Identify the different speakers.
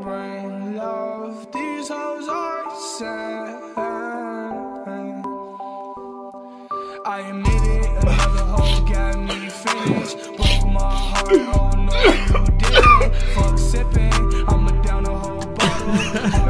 Speaker 1: bring love. These hoes are sad. I admit it, another hoe got me finished. Broke my heart, oh no you didn't. Fuck sipping, I'ma down a whole bottle.